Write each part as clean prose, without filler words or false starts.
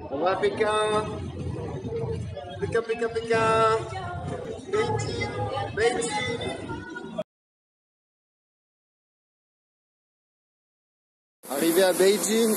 On va à Pékin. Pékin, Pékin, Pékin. Beijing, Beijing. Arrivé à Beijing.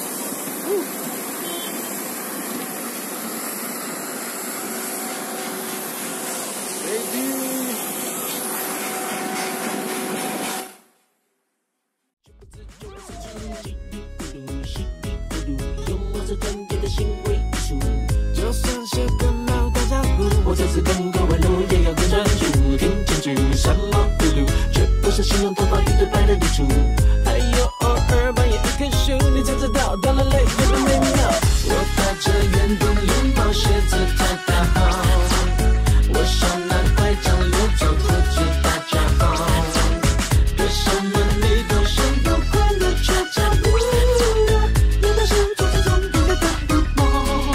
就算是个老大家伙，我这次跟各位路也要更专注，听清楚什么呼噜，绝不是形容头发一对白的日出，还有偶尔半夜一棵树，你才知道掉了泪有多美妙。我踏着圆墩绿毛鞋子太大号，我手拿拐杖溜走不知大家好，对什么你都是有快乐却找不到，有的是坐在中间的大梦。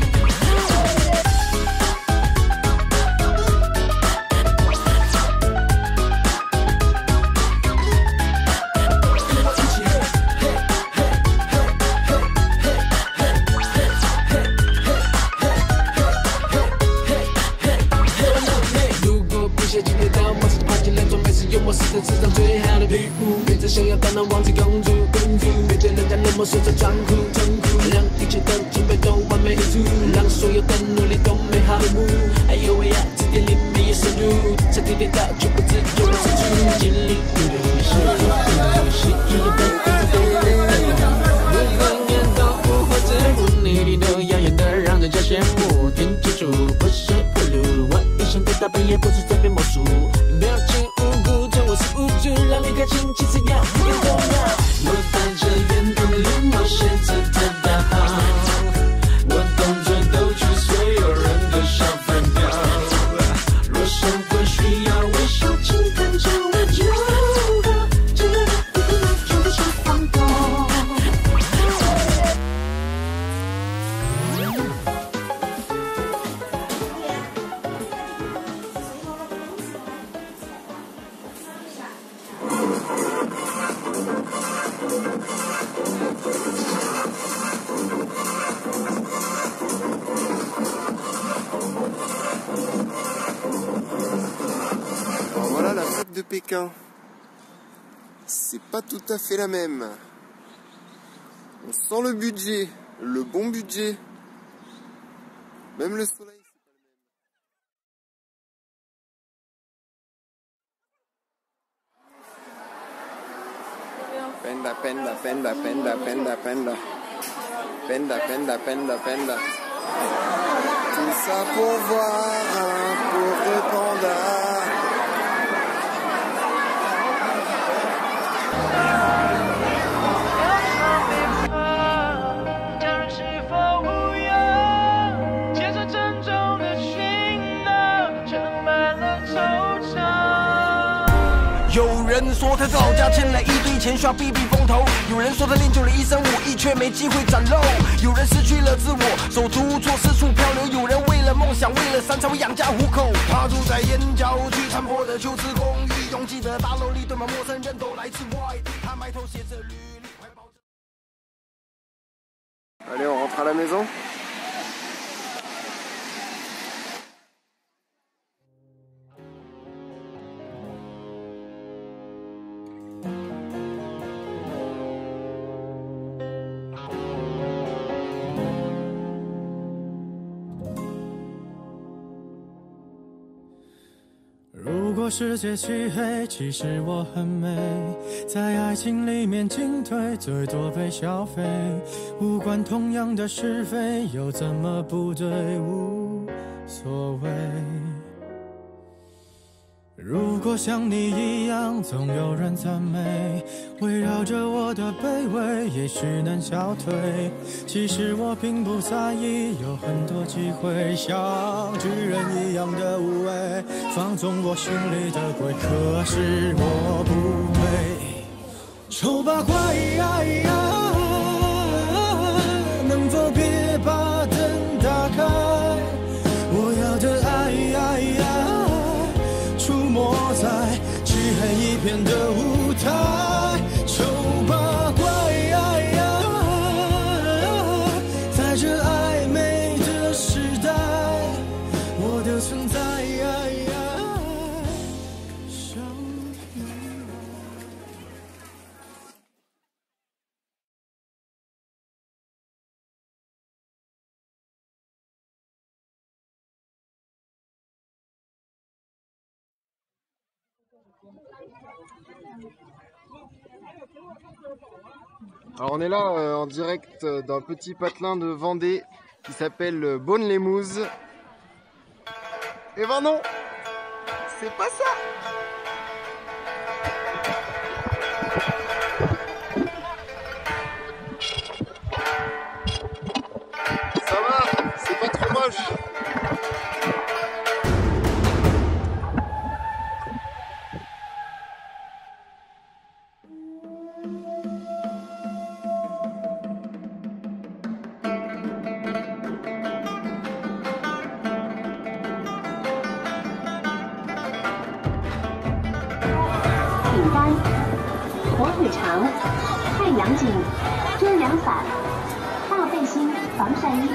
我是这世上最好的礼物，别再想要当那王子公主，别对人家冷漠，随着装酷，让一切的准备都完美无误，让所有的努力都美好的幕。哎呦喂呀，字典里面有深入，彻底跌倒就不自由的深处，经历孤独，是一个被子被无分言都无法自如，你都耀眼的让人家羡慕。听清楚，不是葫芦，我一生的大本也不是在变魔术，表情无辜。我是无助，让你开心，其实要更重要。我带着圆墩绿毛鞋子太大号，我动作都去所有人的小饭票。若生活需要微笑，请看着我就好，这个一个人真的是放纵。 Voilà la fête de Pékin. C'est pas tout à fait la même. On sent le budget, le bon budget. Même le soleil, c'est pas le même. Penda, penda, penda, penda, penda, penda. Penda, penda, penda, penda. Tout ça pour voir un pauvre panda. 有人说他造假欠了一堆钱，需要避避风头；有人说他练就了一身武艺，却没机会展露；有人失去了自我，手足无措，四处漂流；有人为了梦想，为了山才会养家糊口。他住在燕郊区残破的旧式公寓，拥挤的大楼里堆满陌生人，都来自外地。他埋头写着履历，怀抱着。 Allez, on rentre à la maison. « 如果世界漆黑，其实我很美，在爱情里面进退，最多被消费。无关同样的是非，又怎么不对？无所谓。如果像你一样，总有人赞美，围绕着我的卑微，也许能消退。其实我并不在意，有很多机会，像巨人一样的无畏，放纵我心里的鬼。可是我不对，丑八怪，能否别把灯打开？我要的爱。出没在漆黑一片的舞台，丑八怪，在这暧昧 Alors on est là en direct d'un petit patelin de Vendée qui s'appelle Beaune-les-Mouzes. Et ben non, c'est pas ça. Ça va, c'est pas trop moche. 饼干、火腿肠、太阳镜、遮阳伞、大背心、防晒衣。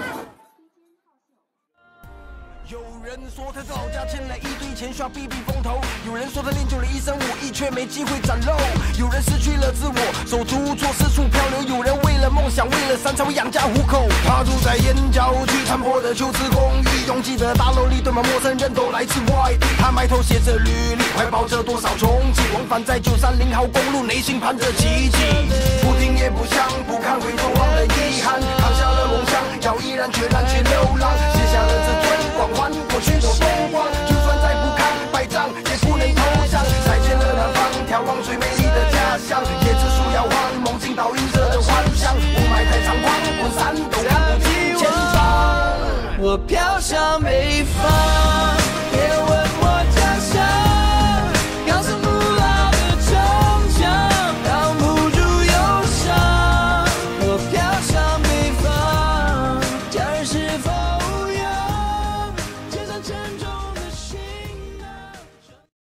有人说他老家欠了一堆钱，需要避避风头；有人说他练就了一身武艺，却没机会展露；有人失去了自我，手足无措，四处漂流；有人为了梦想，为了三餐养家糊口。他住在燕郊区残破的旧式公寓，拥挤的大楼里堆满陌生人，都来自外地。他埋头写着履历，怀抱着多少憧憬，往返在930号公路，内心盼着奇迹。不听也不想，不看回头望的遗憾，扛下了梦想，要毅然决然去流浪，写下了这段光环，过去的风光，就算再不堪败仗，也不能投降。再见了南方，眺望最美丽的家乡，椰子树摇晃，梦境倒映着的幻想，雾霾太猖狂，滚山都看不清前方。 我飘向北方，别问我家乡，高耸古老的城墙，挡不住忧伤。我飘向北方，家人是否？